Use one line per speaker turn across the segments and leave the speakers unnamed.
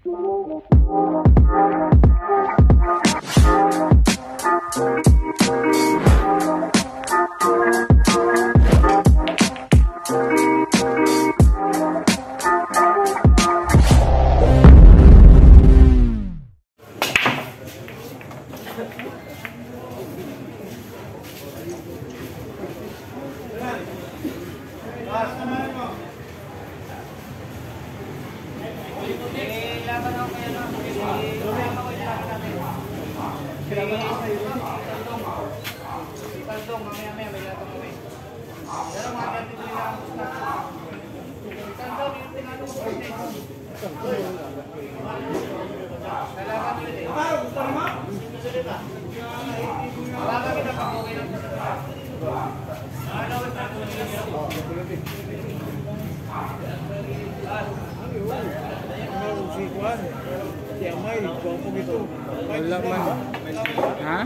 Wala man. Ha?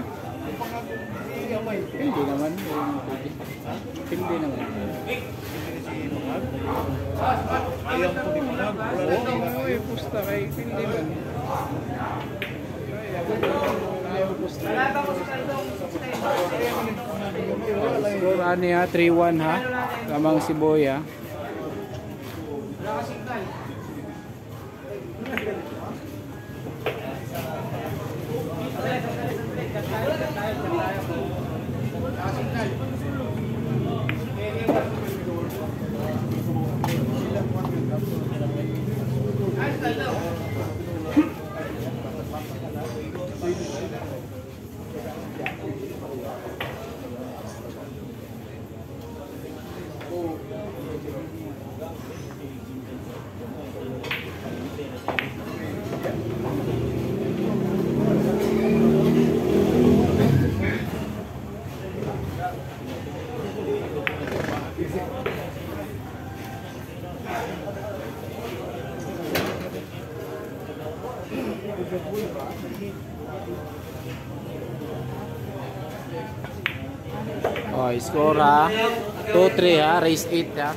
Hindi naman. Hindi naman. Oo, pusta kay hindi man. Score ano ya? 3-1 ha? Lamang si Boy ha? Oh, score ha. 2-3 ha. Race 8 ha.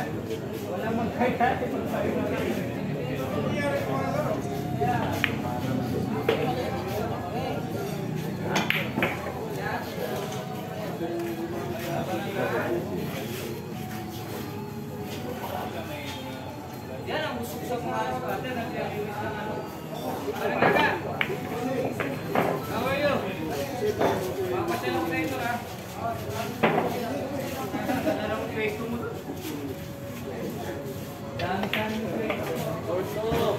Yan ang usok sa mga squatter. How are you? Papatay ako na ito ha. Dalawang kwento mo. Dami-dami mo kwento. Orso.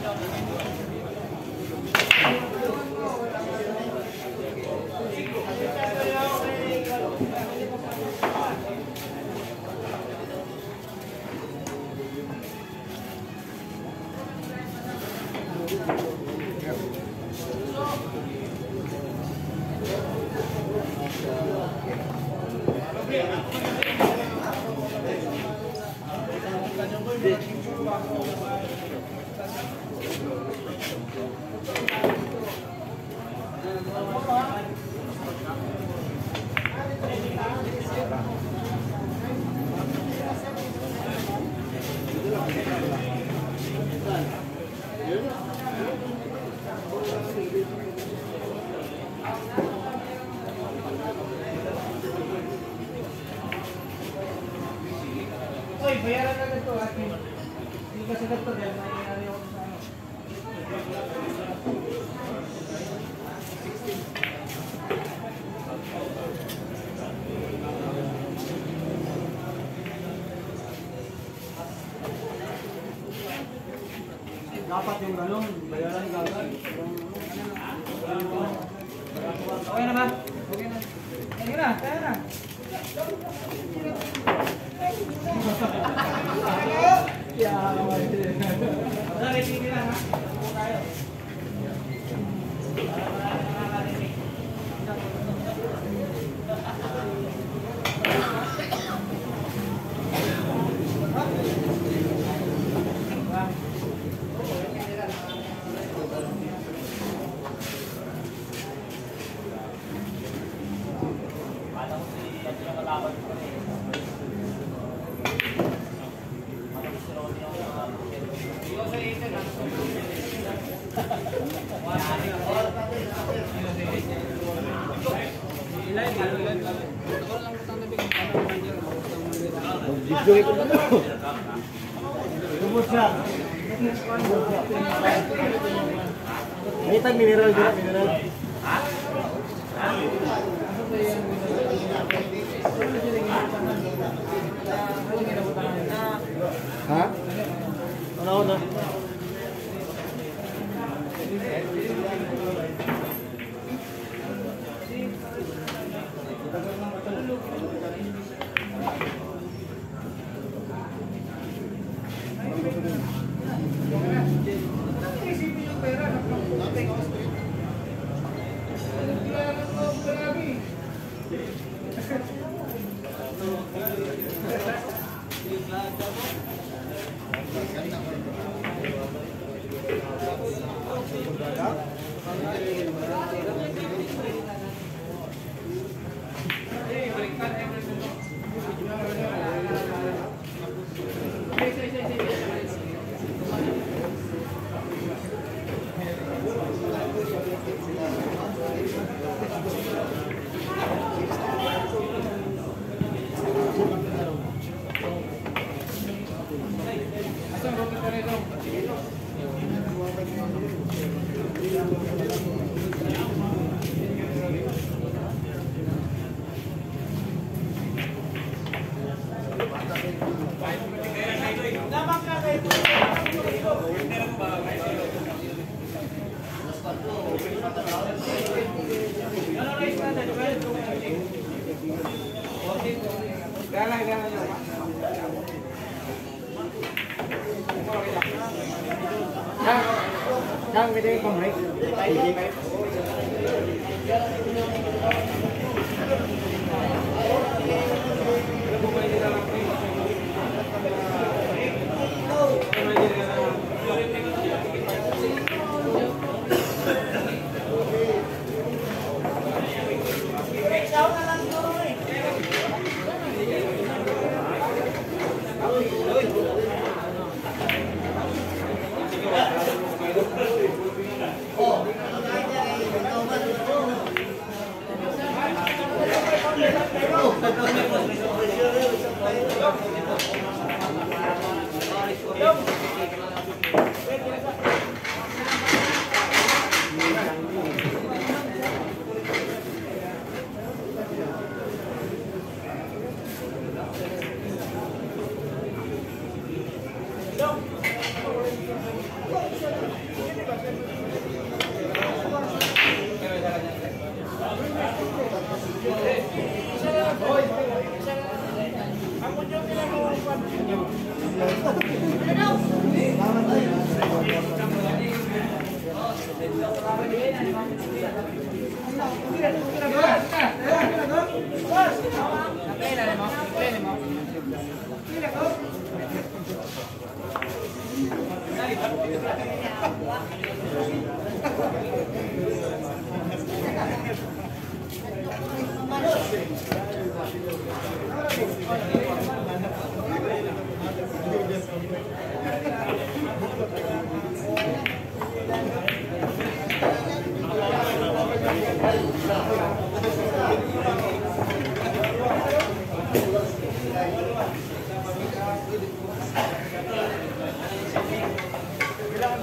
Oy, bayaran na ito at hindi ka sa doktor dahil nangyayari ako sa ano. Dapat yung galong, bayaran gagawin. Okay na ba? Okay na. Okay na, kaya na.
Video ko na to. Kumusta? May tag mineral dito, mineral. Ha? Ano na? Đang cái đây còn mấy?
Hãy subscribe cho kênh Ghiền Mì Gõ để không bỏ lỡ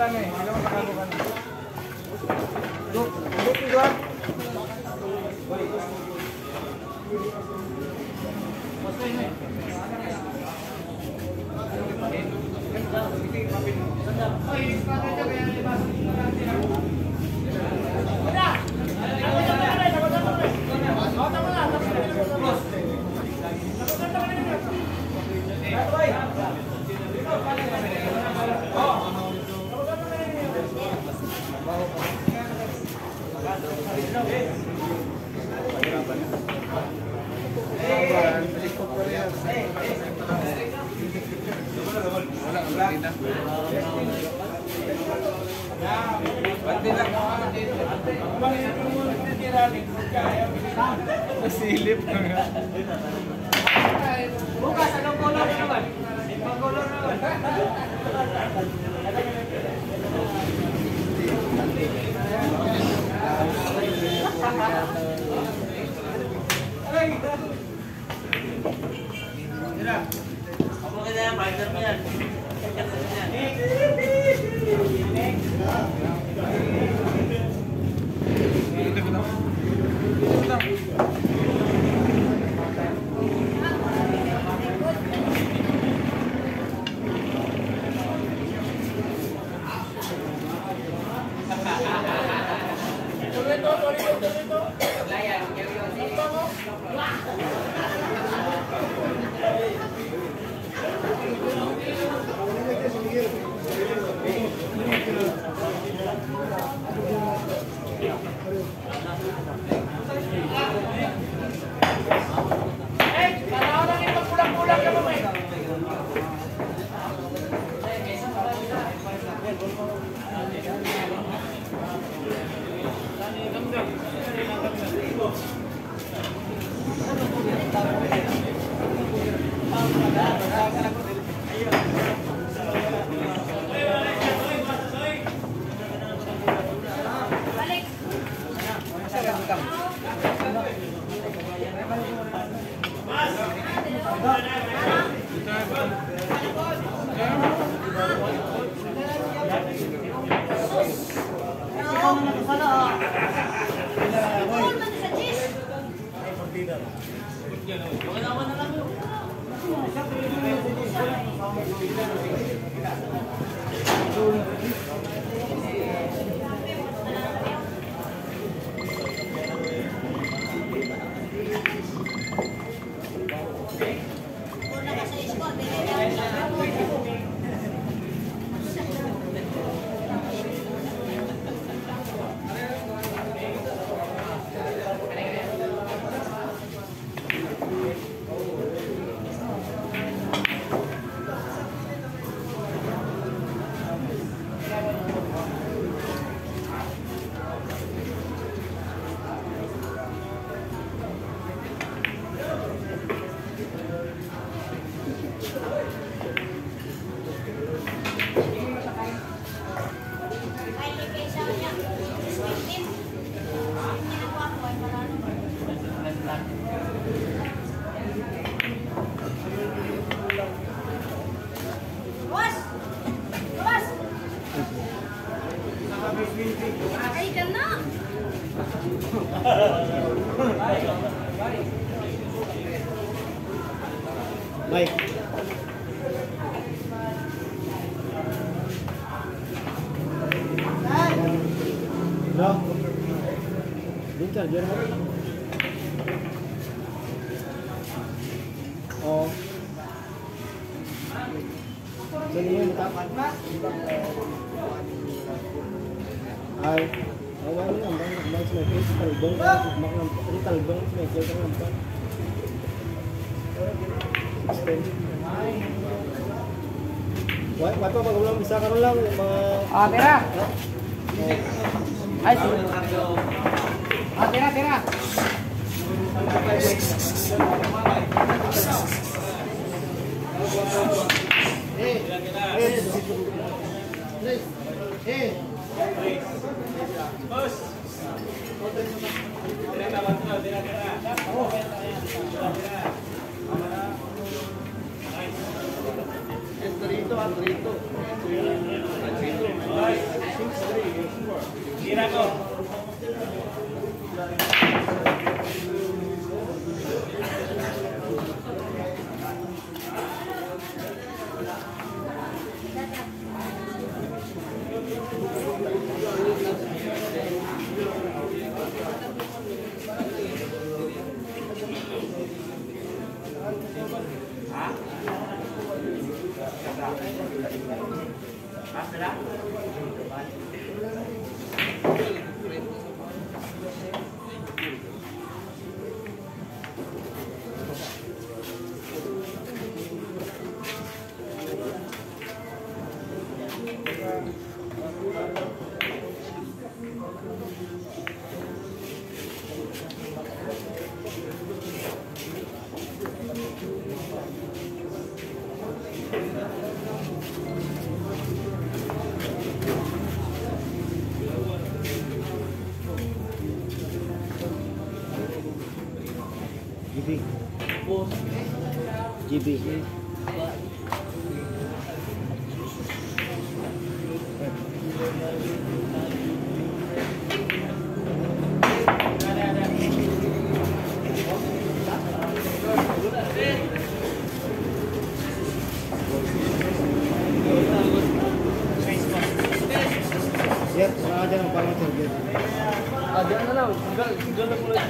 Silip.
Bukas, anong color naman? Ibang color naman.
Apa kita yang belajar niyan?
Baik. Udah. Bincang biar apa? Oh. Jadi ini tak. Ay. Awal ni ang bang smakel talbong makam ini talbong smakel kan nampak. Wah, apa pag ulang bisa karon lang mga
Tira. Ay, tira, tira.
Antrito. GB. Yes, ada yang paling terbaik.
Ada na lang. Tinggal na mula.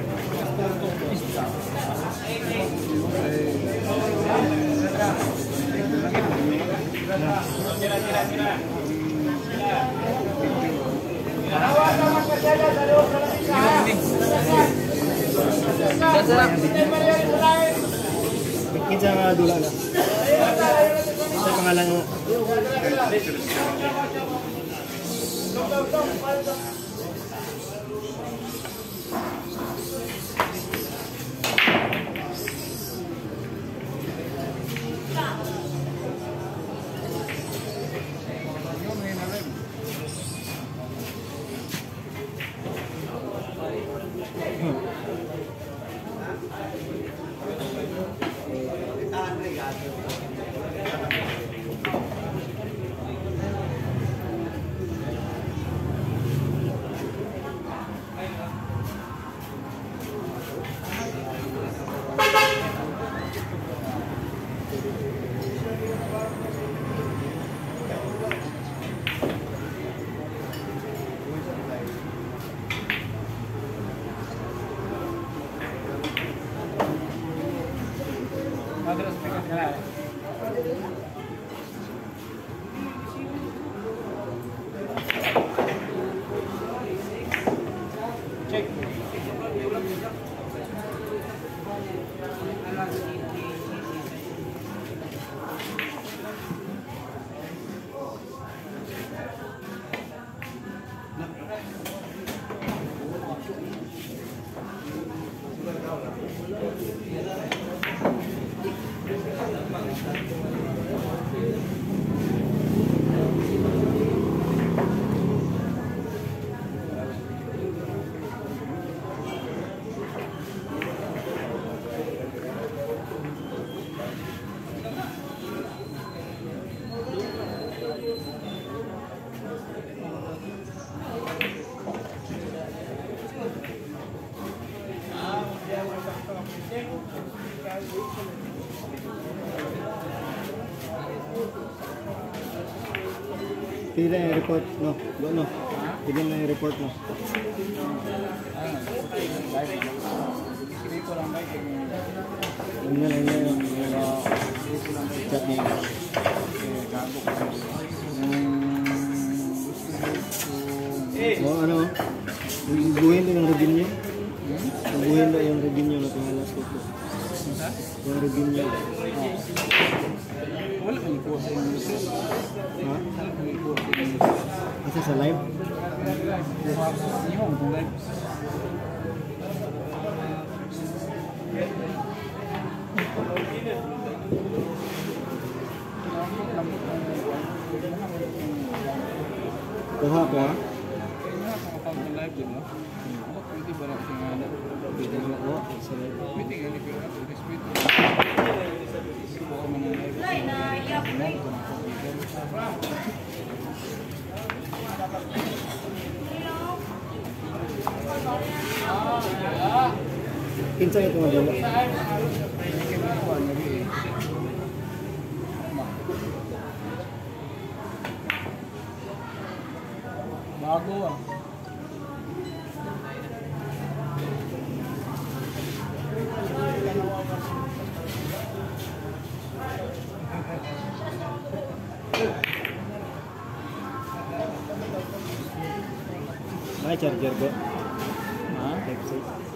Kita nga dula na. Sa pangalan mo. Pila yung report, no? No? Pila na yung report, no? Ano na lang yung chat niya. O ano? Bubuhin din ang revenue? Bubuhin na yung revenue na pingalas ko. Yung revenue.
Wala man yung post yung YouTube.
Ha? Asa sa live?
Yung kung live.
Kuha ko ha?
Live din, no? Ako, pwede ba lang siya nga na?
Pwede mo ko sa live.
Pwede nga ni Pira, pwede speed. Buka man ang live.
Kinsa ito nga dula?
Bago ah.
Ay, charger ko.
Ha?
Type-C.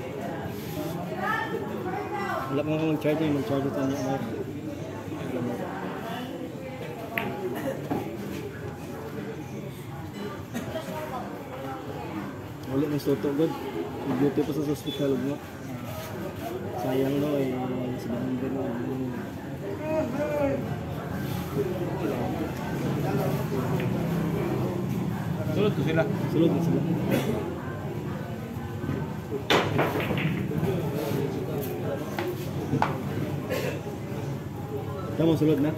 Wala mo kung mag-charger, mag-charger tayo niya. Wala ng soto god. Beauty pa sa hospital mo. Sayang no eh sa number no.
Sulod ko sila.
Sulod na sila. Kamu sulod na?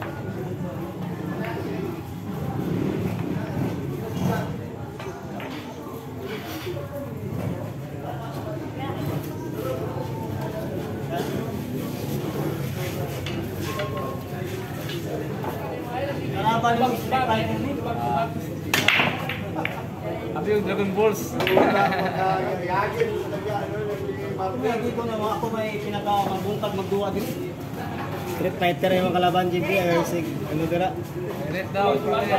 Kalaban yung Spider-Man.
Abi yung Dragon Balls.
Pwede ko na ako may pinaka-mabuntag magduwa din.
Street Fighter yung mga kalaban GP or sig ano dira?
Red daw.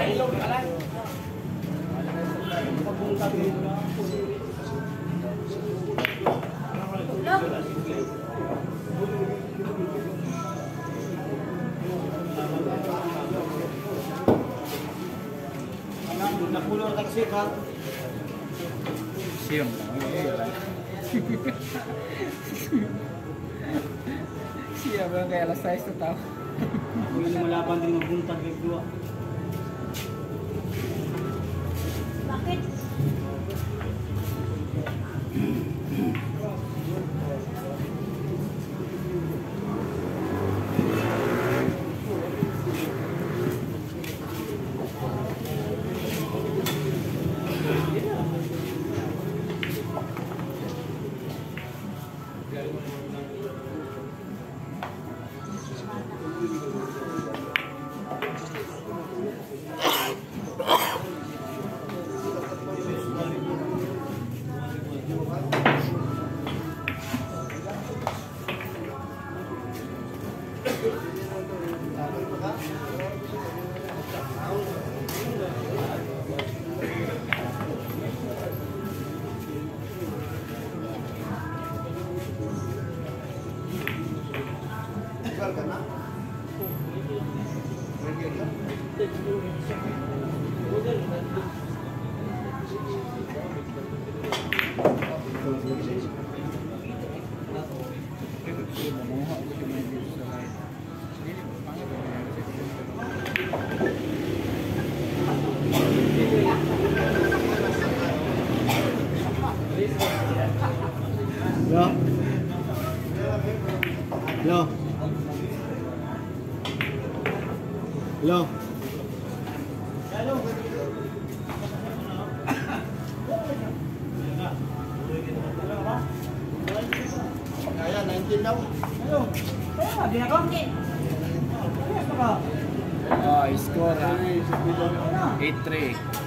Mabuntag din. Napulo na kasi ka.
Siyong. Siya ba kaya alas 6 na tao?
Kung yung malaban din magbuntag ng duwa.
Bakit?
Hello. Hello. Hello.
Kaya 19 daw. Ano? Kaya di ako. Kaya ka.
Oh, score ha. 8-3.